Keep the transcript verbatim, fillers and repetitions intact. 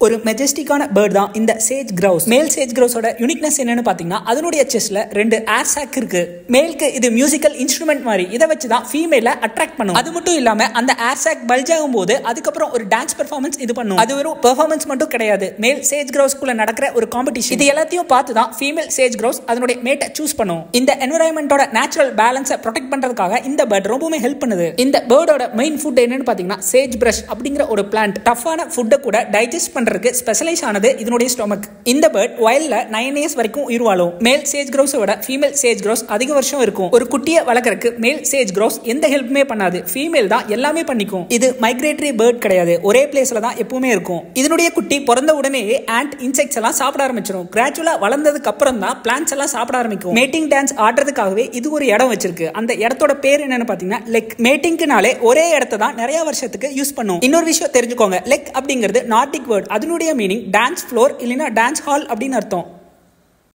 ஒரு மெஜஸ்டிக்கான பேர்ட் தான் இந்த சேஜ் கிரவுஸ். மேல் சேஜ் கிரவுஸோட யூனிக்னஸ் என்னன்னு பாத்தீங்கன்னா அதனுடைய செஸ்ட்ல ரெண்டு ஏர் சாக் இருக்கு. மேலுக்கு இது மியூசிக்கல் இன்ஸ்ட்ருமெண்ட் மாதிரி, இதை வச்சு தான் ஃபீமேல அட்ராக்ட் பண்ணும். அது மட்டும் இல்லாம அந்த ஏர் சாக் பல்ஜ் ஆகும் போது அதுக்கப்புறம் ஒரு டான்ஸ் பெர்ஃபார்மன்ஸ் இது பண்ணும். அது வெறும் பெர்ஃபார்மன்ஸ் மட்டும் கிடையாது, மேல் சேஜ் கிரவுஸ்க்குள்ள நடக்கிற ஒரு காம்படிஷன். இது எல்லாத்தையும் பார்த்து தான் ஃபீமேல் சேஜ் கிரவுஸ் அதனுடைய மேட்டை சூஸ் பண்ணும். இந்த என்விரான்மெண்டோட நேச்சுரல் பேலன்ஸை ப்ரொடெக்ட் பண்றதுக்காக இந்த பேர்ட் ரொம்பவே ஹெல்ப் பண்ணுது. இந்த பேர்டோட மெயின் ஃபுட் என்னன்னு பாத்தீங்கன்னா சேஜ் பிரஷ் அப்படிங்கிற ஒரு பிளான்ட். டஃப்பான ஃபுட்டை கூட டைஜஸ்ட் பண்றதுக்கு ஸ்பெஷலைஸ் ஆனது இதனுடைய ஸ்டொமக். இந்த பேர்ட் வயல்ல நைன் இயர்ஸ் வரைக்கும் உயிர் வாழும். மேல் சேஜ் கிரவுஸோட ஃபீமேல் சேஜ் கிரவுஸ் அதிக வருஷம் இருக்கும். ஒரு குட்டியை வளர்க்கறதுக்கு மேல் சேஜ் கிரவுஸ் எந்த ஹெல்ப்புமே பண்ணாது, ஃபீமேல் தான் எல்லாமே பண்ணிக்கும். இது மைக்ரேட்டரி பேர்ட் கிடையாது, ஒரே பிளேஸ்ல தான் எப்பவுமே இருக்கும். இதனுடைய குட்டி பிறந்த உடனே ஆண்ட் இன்செக்ட்ஸ் எல்லாம் சாப்பிட ஆரம்பிச்சிடும். கிராஜுவலா வளர்ந்ததுக்கு அப்புறம் தான் பிளான்ட்ஸ் எல்லாம் சாப்பிட ஆரம்பிக்கும். மேட்டிங் டான்ஸ் ஆடுறதுக்காகவே இது ஒரு இடம் வச்சிருக்கு. அந்த இடத்தோட பேர் என்னன்னு பாத்தீங்கன்னா லெக். மேட்டிங்க்குனாலே ஒரே இடத்த தான் நிறைய வருஷத்துக்கு யூஸ் பண்ணும். இன்னொரு விஷயம் தெரிஞ்சுக்கோங்க, லெக் அப்படிங்கிறது நார்டிக் வேர்ட். அதனுடைய மீனிங் டான்ஸ் ஃப்ளோர் இல்லைன்னா டான்ஸ் ஹால் அப்படின்னு அர்த்தம்.